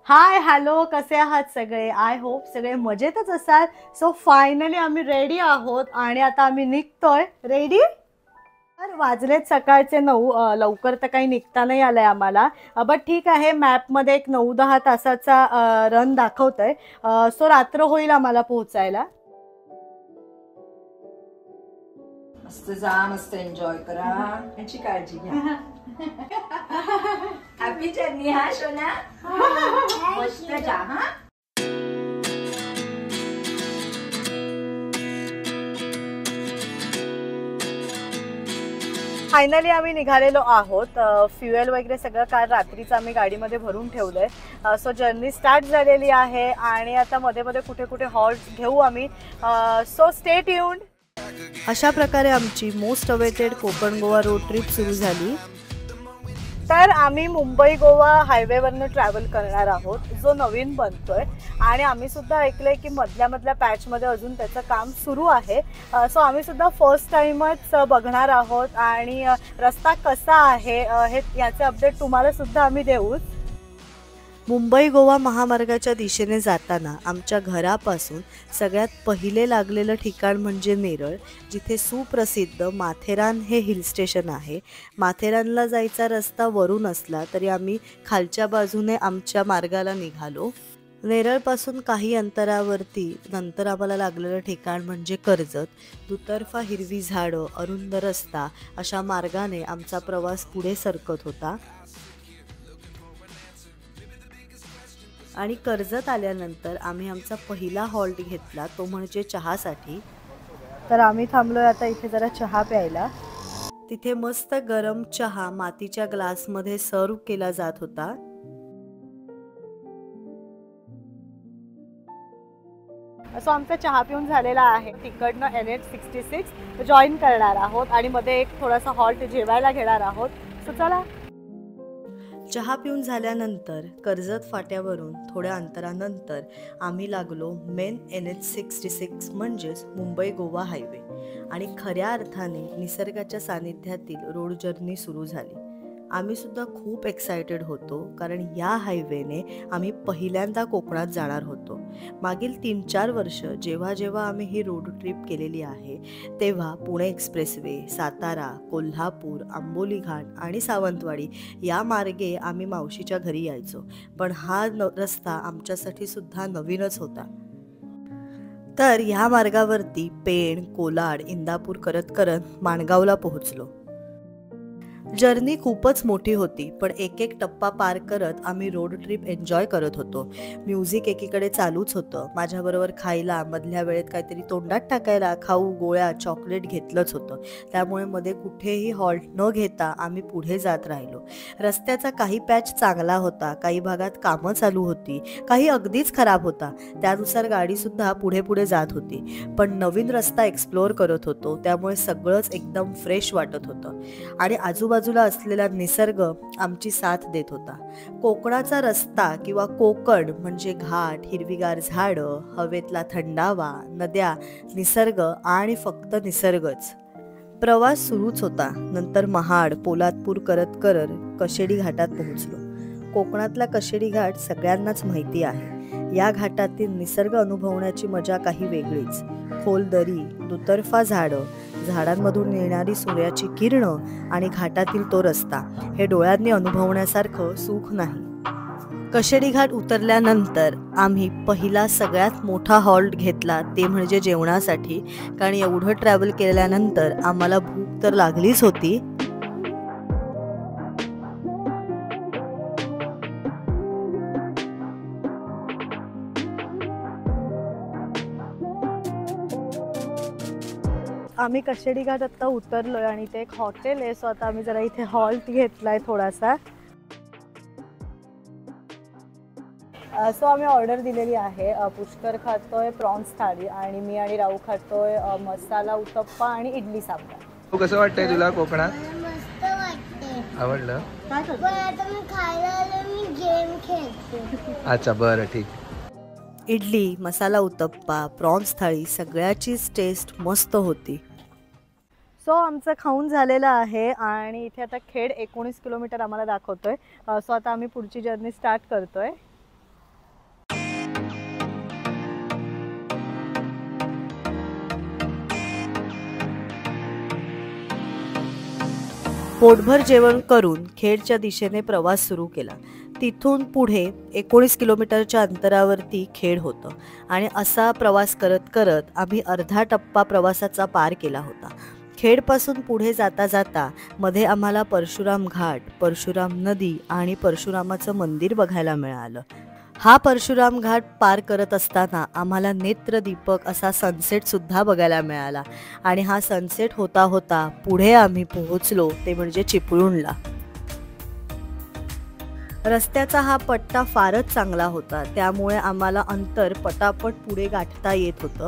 Hi hello, कसे आहात सगळे? आय होप सगळे मजेतच असाल. सो फायनली आम्ही रेडी आहोत आणि आता आम्ही निघतोय. रेडी? तर वाजलेत सकाळचे 9. लवकर तर काही निघता नाही आलंय आम्हाला. बट ठीक आहे, मॅपमध्ये एक 9-10 तासाचा रन दाखवतोय. सो रात्र होईल आम्हाला पोहोचायला. मस्त जा, मस्त एन्जॉय करा, याची काळजी घ्या. हॅपी जर्नी हा सोना. मस्त जा हा. फायनली आम्ही निघालेलो आहोत. फ्युएल वगैरे सगळं काल रात्रीच आम्ही गाडीमध्ये भरून ठेवलंय. सो जर्नी स्टार्ट झालेली आहे आणि आता मध्ये मध्ये कुठे कुठे हॉल्ट घेऊ आम्ही. So stay tuned. अशा प्रकारे आमची most awaited Konkan Goa road trip सुरू झाली. तर आम्ही मुंबई गोवा हायवेवरनं ट्रॅव्हल करणार आहोत, जो नवीन बनतोय. आणि आम्ही सुद्धा ऐकलंय की मधल्या मधल्या पॅचमध्ये अजून त्याचं काम सुरू आहे. सो आम्ही सुद्धा फर्स्ट टाइमच बघणार आहोत आणि रस्ता कसा आहे हे याचे अपडेट तुम्हाला सुद्धा आम्ही देऊच. मुंबई गोवा महामार्गाच्या दिशेने जाताना आमच्या घरापासून सगळ्यात पहिले लागलेलं ठिकाण म्हणजे नेरळ, जिथे सुप्रसिद्ध माथेरान हे हिल स्टेशन आहे. माथेरानला जायचा रस्ता वरून असला तरी आम्ही खालच्या बाजूने आमच्या मार्गाला निघालो. नेरळपासून काही अंतरावरती नंतर आम्हाला लागलेलं ठिकाण म्हणजे कर्जत. दुतर्फा हिरवी झाडं, अरुंद रस्ता अशा मार्गाने आमचा प्रवास पुढे सरकत होता. आणि कर्जत आल्यानंतर आम्ही आमचा पहिला हॉल्ट घेतला, तो म्हणजे चहासाठी. तर आम्ही थांबलोय आता इथे जरा चहा प्यायला. तिथे मस्त गरम चहा मातीच्या ग्लासमध्ये सर्व केला जात होता. सो आमचा चहा पिऊन झालेला आहे. तिकडनं NH66 जॉईन करणार आहोत आणि मध्ये एक थोडासा हॉल्ट जेवायला घेणार आहोत. सो चला. चहा पिऊन झाल्यानंतर कर्जत फाट्यावरून थोड्या अंतरानंतर आम्ही लागलो मेन NH66 म्हणजेच मुंबई गोवा हायवे. आणि खऱ्या अर्थाने निसर्गाच्या सानिध्यातील रोड जर्नी सुरू झाली. आम्ही सुद्धा खूप एक्सायटेड होतो, कारण या हायवेने आम्ही पहिल्यांदा कोकणात जाणार होतो. मागील 3-4 वर्ष जेव्हा जेव्हा आम्ही ही रोड ट्रिप केलेली आहे तेव्हा पुणे एक्सप्रेसवे, सातारा, कोल्हापूर, आंबोली घाट आणि सावंतवाडी या मार्गे आम्ही मावशीच्या घरी यायचो. पण हा रस्ता आमच्यासाठी सुद्धा नवीनच होता. तर ह्या मार्गावरती पेण, कोलाड, इंदापूर करत करत माणगावला पोहोचलो. जर्नी खूपच मोठी होती, पण एक एक टप्पा पार करत आम्ही रोड ट्रिप एन्जॉय करत होतो. म्युझिक एकीकडे चालूच होतं. माझ्याबरोबर खायला मधल्या वेळेत काहीतरी तोंडात टाकायला खाऊ, गोळ्या, चॉकलेट घेतलंच होतं. त्यामुळे मध्ये कुठेही हॉल्ट न घेता आम्ही पुढे जात राहिलो. रस्त्याचा काही पॅच चांगला होता, काही भागात कामं चालू होती, काही अगदीच खराब होता. त्यानुसार गाडीसुद्धा पुढे पुढे जात होती. पण नवीन रस्ता एक्सप्लोअर करत होतो, त्यामुळे सगळंच एकदम फ्रेश वाटत होतं. आणि आजूबाजूला असलेला निसर्ग आमची साथ देत होता. कोकणाचा रस्ता किंवा कोकण म्हणजे घाट, हिरवीगार झाडं, हवेतला थंडावा, नद्या, निसर्ग आणि फक्त निसर्गच. प्रवास सुरूच होता. नंतर महाड, पोलादपूर करत करत कशेडी घाटात पोहोचलो. कोकणातला कशेडी घाट सगळ्यांनाच माहिती आहे. या घाटातील निसर्ग अनुभवण्याची मजा काही वेगळीच. खोल दरी, दुतर्फा झाडं, झाडांमधून येणारी सूर्याची किरणं आणि घाटातील तो रस्ता, हे डोळ्यांनी अनुभवण्यासारखं सुख नाही. कशेडी घाट उतरल्यानंतर आम्ही पहिला सगळ्यात मोठा हॉल्ट घेतला, ते म्हणजे जेवणासाठी. कारण एवढं ट्रॅव्हल केल्यानंतर आम्हाला भूक तर लागलीच होती. आम्ही कशेडी घाट आता उतरलोय आणि इथे एक हॉटेल आहे. सो आता आम्ही जरा इथे हॉल्ट घेतलाय थोडासा. सो आम्ही ऑर्डर दिलेली आहे. पुष्कर खातोय प्रॉन्स थाळी आणि मी आणि राऊ खातोय मसाला उत्तप्पा आणि इडली सांबार. कसं वाटतंय तुला कोकणात? मस्त वाटते. आवडलं? काय पण आता मी खायला आले, मी गेम खेळते. अच्छा, बरं, ठीक. इडली, मसाला उत्तप्पा, प्रॉन्स थाळी सगळ्याचीच टेस्ट मस्त होती. सो आमचं खाऊन झालेलं आहे आणि इथे आता खेड 19 किलोमीटर आम्हाला दाखवतोय. सो आता आम्ही पुढची जर्नी स्टार्ट करतोय. पोटभर जेवण करून खेडच्या दिशेने प्रवास सुरू केला. तिथून पुढे 19 किलोमीटरच्या अंतरावरती खेड होतं आणि असा प्रवास करत करत आम्ही अर्धा टप्पा प्रवासाचा पार केला होता. खेडपासून पुढे जाता जाता मध्ये आम्हाला परशुराम घाट, परशुराम नदी आणि परशुरामाचं मंदिर बघायला मिळालं. हा परशुराम घाट पार करत असताना आम्हाला नेत्रदीपक असा सनसेट सुद्धा बघायला मिळाला आणि हा सनसेट होता होता पुढे आम्ही पोहोचलो ते म्हणजे चिपळूणला. रस्त्याचा हा पट्टा फारच चांगला होता, त्यामुळे आम्हाला अंतर पटापट पुढे गाठता येत होतं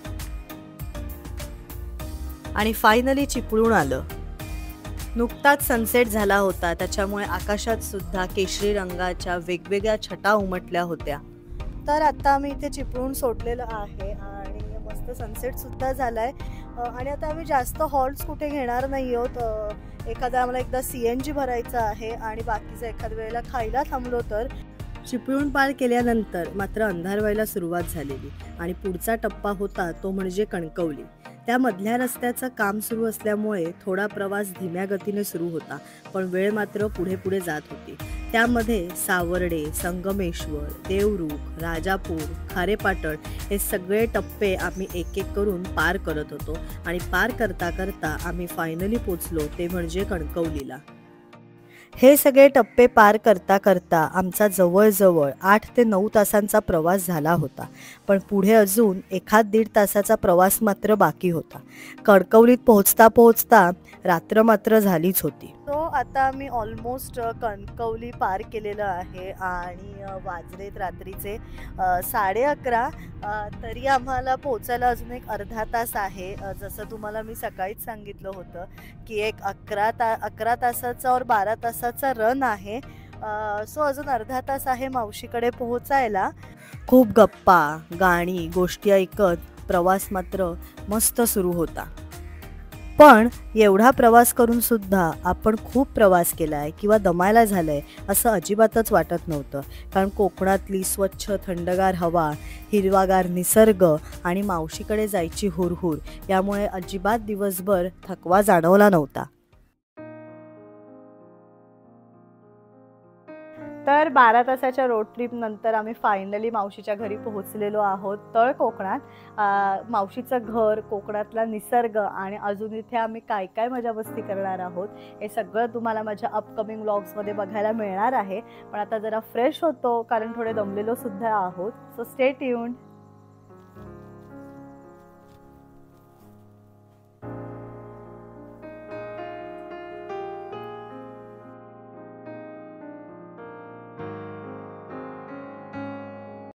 आणि फायनली चिपळूण आलं. नुकताच सनसेट झाला होता, त्याच्यामुळे आकाशात सुद्धा केशरी रंगाच्या वेगवेगळ्या छटा उमटल्या होत्या. तर आता आम्ही इथे चिपळूण सोडलेलं आहे आणि मस्त सनसेट सुद्धा झालाय आणि आता आम्ही जास्त हॉल्ट्स कुठे घेणार नाही आहोत. आम्हाला एकदा CNG भरायचं आहे आणि बाकीचं एखाद्या वेळेला खायला थांबलो तर. चिपळूण पार केल्यानंतर मात्र अंधार व्हायला सुरुवात झालेली आणि पुढचा टप्पा होता तो म्हणजे कणकवली. त्या मधल्या रस्त्याचं काम सुरू असल्यामुळे थोडा प्रवास धीम्या गतीने सुरू होता, पण वेळ मात्र पुढे पुढे जात होती. त्यामध्ये सावर्डे, संगमेश्वर, देवरुख, राजापूर, खारेपाटण हे सगळे टप्पे आम्ही एक एक करून पार करत होतो आणि पार करता करता आम्ही फायनली पोचलो ते म्हणजे कणकवलीला. हे सगळे टप्पे पार करता करता आमचा जवळजवळ 8 ते 9 तासांचा प्रवास झाला होता, पण पुढे अजून 1-1.5 तासाचा प्रवास मात्र बाकी होता. कणकवलीत पोहोचता पोहोचता रात्र मात्र झालीच होती. तो आता आम्ही ऑलमोस्ट कणकवली पार केलेलं आहे आणि वाजलेत रात्रीचे 11:30. तरी आम्हाला पोहोचायला अजून एक अर्धा तास आहे. जसं तुम्हाला मी सकाळीच सांगितलं होतं की एक 11 तासाचा और 12 तासाचा रन आहे. सो अजून अर्धा तास आहे मावशीकडे पोहोचायला. खूप गप्पा, गाणी, गोष्टी ऐकत प्रवास मात्र मस्त सुरू होता. पण एवढा प्रवास करून सुद्धा आपण खूप प्रवास केलाय किंवा दमायला झालंय असं अजिबातच वाटत नव्हतं, कारण कोकणातली स्वच्छ थंडगार हवा, हिरवागार निसर्ग आणि मावशीकडे जायची हुरहुर यामुळे अजिबात दिवसभर थकवा जाणवला नव्हता. तर 12 तासाच्या रोड ट्रिप नंतर आम्ही फायनली मावशीच्या घरी पोहोचलेलो आहोत. तळ कोकणात, मावशीचं घर, कोकणातला निसर्ग आणि अजून इथे आम्ही काय काय मजा मस्ती करणार आहोत हे सगळं तुम्हाला माझ्या अपकमिंग व्लॉग्समध्ये बघायला मिळणार आहे. पण आता जरा फ्रेश होतो कारण थोडे दमलेलो सुद्धा आहोत. So stay tuned.